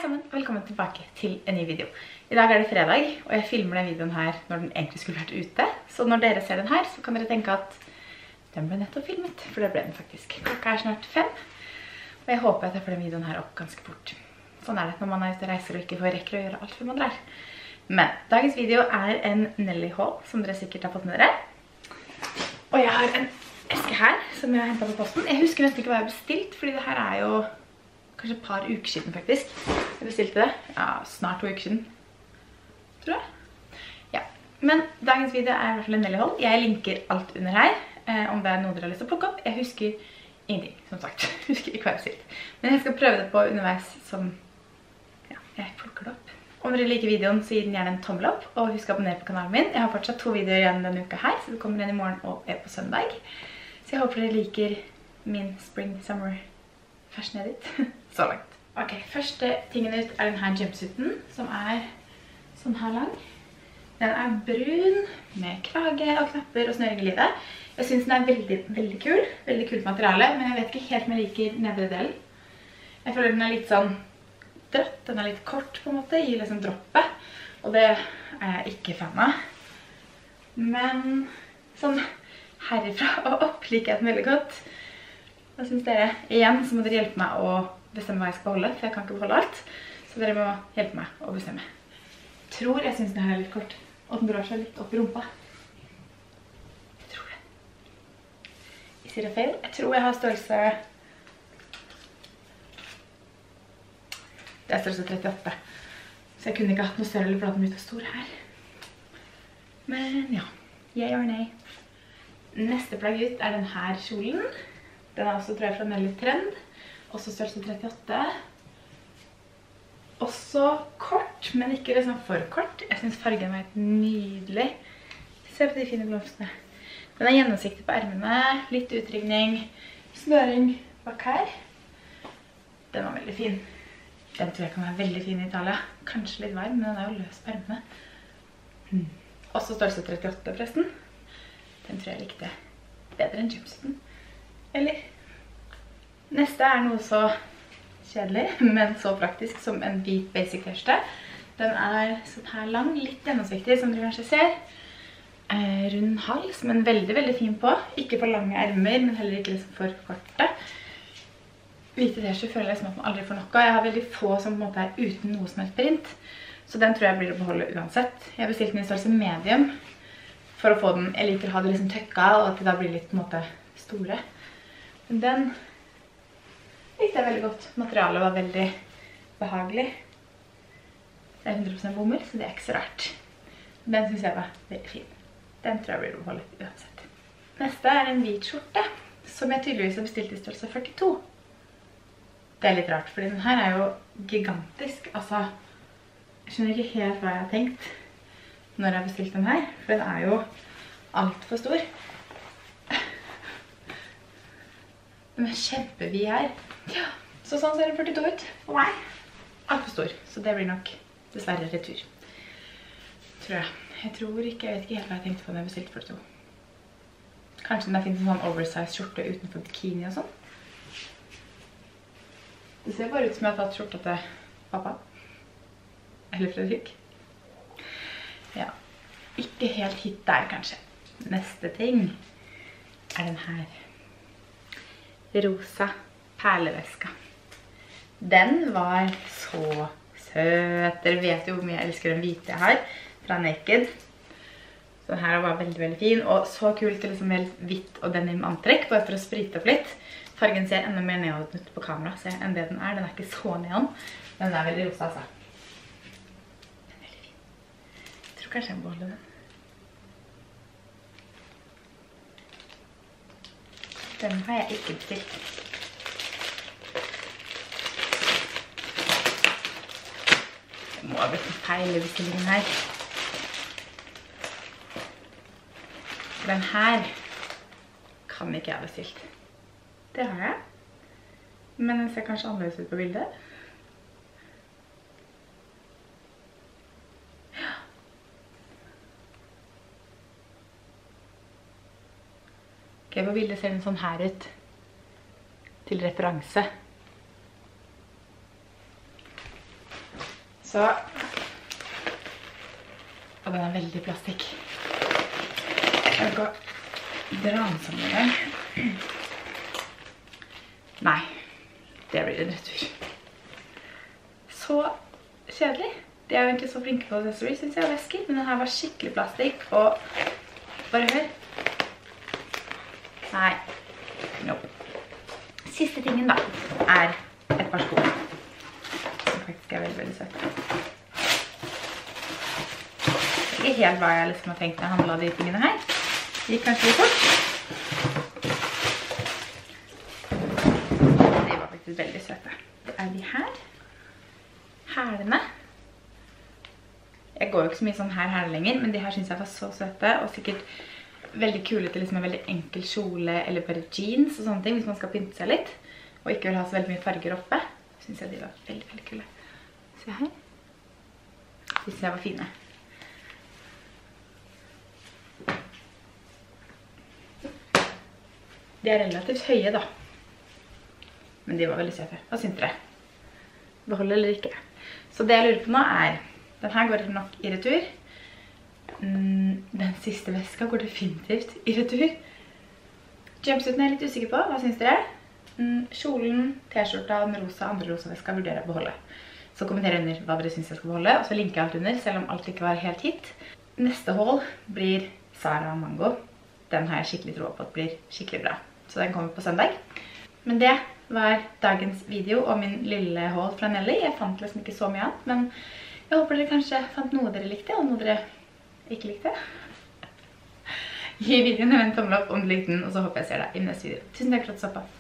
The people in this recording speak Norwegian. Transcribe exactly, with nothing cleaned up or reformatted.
sammen, velkommen tilbake til en ny video. I dag er det fredag, og jeg filmer den videoen her når den egentlig skulle vært ute. Så når dere ser den her, så kan dere tenke at den ble nettopp filmet, for det ble den faktisk. Klokka er snart fem, og jeg håper at jeg får den videoen her opp ganske fort. Sånn er det når man er ute og reiser og ikke får rekker å gjøre alt før man drar. Men dagens video er en Nelly haul, som dere sikkert har fått med dere. Og jeg har en eske her, som jeg har hentet på posten. Jeg husker nesten ikke hva jeg har bestilt, fordi det her er jo kanskje et par uker siden faktisk. Jeg bestilte det. Ja, snart to uker siden. Tror jeg. Ja. Men dagens video er i hvert fall en Nelly haul. Jeg linker alt under her, eh, om det er noe dere har lyst til å plukke opp. Jeg husker ingenting, som sagt. Jeg husker ikke hva jeg bestilte. Men jeg skal prøve det på underveis som ja, jeg plukker det opp. Om dere liker videoen, så gi den gjerne en tommel opp, og husk å abonnere på kanalen min. Jeg har fortsatt to videoer igjen denne uka her, så det kommer en i morgen og en på søndag. Så jeg håper dere liker min spring summer fashion edit. Så langt. Ok, første tingen ut er denne jumpsuiten, som er sånn her lang. Den er brun, med krage og knapper og snøring i livet. Jeg synes den er veldig, veldig kul. Veldig kult materiale, men jeg vet ikke helt om jeg liker nedre delen. Jeg føler den er litt sånn drøtt, den er litt kort på en måte, gir liksom droppet. Og det er jeg ikke fan av. Men sånn herifra og opp liker jeg den veldig godt. Da synes dere, igjen så må dere hjelpe meg å bestemme hva jeg skal beholde, for jeg kan ikke beholde alt. Så dere må hjelpe meg å bestemme. Jeg tror jeg synes den her er litt kort, og den drar seg litt opp i rumpa. Jeg tror det. Jeg sier det feil. Jeg tror jeg har størrelse... Det er størrelse trettiåtte. Så jeg kunne ikke hatt noe større, for at den blir så stor her. Men ja, yay or nay. Neste plagg ut er den her kjolen. Den er også, tror jeg, fra Nelly Trend. Også størrelse trettiåtte. Også kort, men ikke liksom for kort. Jeg synes fargen var helt nydelig. Se på de fine blomstene. Den er gjennomsiktig på ermene, litt utrygning, snøring bak her. Den var veldig fin. Den tror jeg kan være veldig fin i Italia. Kanskje litt varm, men den er jo løs på ermene. Hmm. Også størrelse trettiåtte forresten. Den tror jeg likte bedre enn jumpsuiten. Eller... Neste er noe så kjedelig, men så praktisk som en hvit basic t-skjorte. Den er sånn her lang, litt gjennomsiktig, som dere kanskje ser. Eh, rund hals, men veldig, veldig fin på. Ikke for lange ermer, men heller ikke liksom for korte. Hvite t-skjorte føler jeg som at man aldri får nok av. Jeg har veldig få som på en måte er uten noe som er print, så den tror jeg blir å beholde uansett. Jeg bestilte den i størrelse medium, for å få den, jeg liker å ha det liksom tøkka, og at det da blir litt på en måte store. Men den... likte jeg veldig godt. Materialet var veldig behagelig. Det er hundre prosent bomull, så det er ikke så rart. Den synes jeg var veldig fin. Den tror jeg blir å beholde uansett. Neste er en hvit skjorte, som jeg tydeligvis har bestilt i størrelse førtito. Det er litt rart, fordi den her er jo gigantisk. Altså, jeg skjønner ikke helt hva jeg har tenkt når jeg har bestilt den her, for den er jo alt for stor. Den er kjempevid her. Ja, så sånn ser den førtito ut for meg. Alt for stor, så det blir nok dessverre retur. Tror jeg. Jeg tror ikke, jeg vet ikke helt hva jeg tenkte på når jeg bestilte førtito. Kanskje den finnes en sånn oversized skjorte utenfor bikini og sånn. Det ser bare ut som jeg har tatt skjorta til pappa. Eller Fredrik. Ja, ikke helt hit der kanskje. Neste ting er den her. Rosa perleveska. Den var så søt. Dere vet jo hvor mye jeg elsker den hvite jeg har fra Naked. Så den her var veldig, veldig fin. Og så kult til liksom helt hvitt og denim antrekk, bare for å sprite opp litt. Fargen ser enda mer neon ut på kamera enn det den er. Den er ikke så neon. Den er veldig rosa, altså. Den er veldig fin. Jeg tror kanskje jeg må beholde den. Den har jeg ikke bestilt. Det må ha blitt en feil i bestillingen her. Den her kan ikke jeg ha bestilt. Det har jeg. Men den ser kanskje annerledes ut på bildet. Ok, på bildet ser den sånn her ut. Til referanse. Så, og den er veldig plastikk. Jeg vil gå dra den sammen en gang. Nei, det blir en retur. Så kjedelig. De er jo egentlig så flinke på accessories, synes jeg, og vesker, men den her var skikkelig plastikk, og bare hør. Nei, nope. Siste tingen da, er et par sko. Som faktisk er veldig, veldig søtt. Ikke helt hva jeg liksom har tenkt når jeg handlet de tingene her. Det gikk kanskje litt fort. De var faktisk veldig søte. Det er de her. Hælene. Jeg går jo ikke så mye sånn her her lenger, men de her synes jeg var så søte, og sikkert veldig kule til liksom en veldig enkel kjole, eller bare jeans og sånne ting, hvis man skal pynte seg litt, og ikke vil ha så veldig mye farger oppe. Synes jeg de var veldig, veldig kule. Se her. De synes jeg var fine. De er relativt høye da, men de var veldig søte. Hva synes dere? Beholde eller ikke? Så det jeg lurer på nå er, den her går nok i retur. Den siste veska går definitivt i retur. Jumpsuiten er jeg litt usikker på. Hva synes dere? Kjolen, t-skjorta og den rosa, andre rosa veska vurderer jeg å beholde. Så kommenter under hva dere synes jeg skal beholde, og så linker jeg alt under, selv om alt ikke var helt hit. Neste haul blir Zara Mango. Den har jeg skikkelig tro på at blir skikkelig bra. Så den kommer på søndag. Men det var dagens video og min lille haul fra Nelly. Jeg fant liksom ikke så mye annet, men jeg håper dere kanskje fant noe dere likte, og noe dere ikke likte. Gi videoen en tommel opp om du likte den, og så håper jeg ser deg i neste video. Tusen takk for at du så på.